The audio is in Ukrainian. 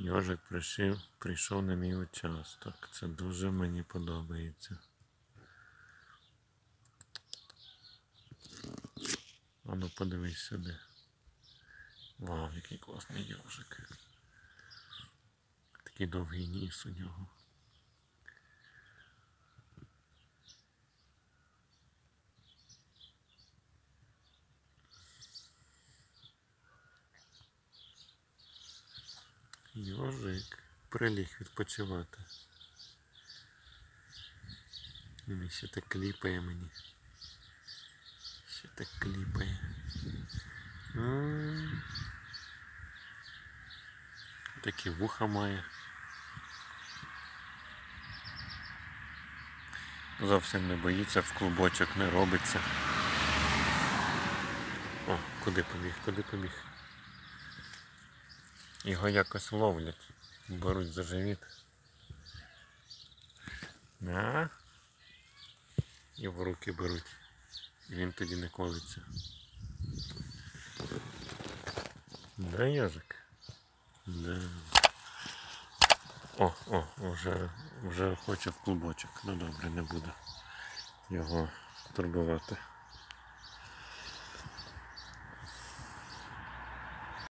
Йожик прийшов на мій участок. Це дуже мені подобається. А ну подивись сюди. Вау, який класний йожик. Такий довгий ніс у нього. Йожик приліг відпочивати. Він ще так кліпає мені. Ще так кліпає. Такі вуха має. Зовсім не боїться, в клубочок не робиться. О, куди побіг? Його якось ловлять, беруть за живіт. І в руки беруть. І він тоді не колиться. Да, йожик? Да. Вже хоче в клубочок. Ну добре, не буду його турбувати.